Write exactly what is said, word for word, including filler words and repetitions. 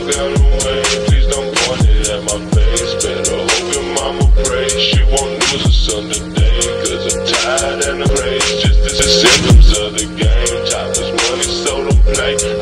got away, please don't point it at my face. Better hope your mama prays she won't lose her son today. Cause I'm tired and I'm raised, just the symptoms of the game. Childless money, so don't play.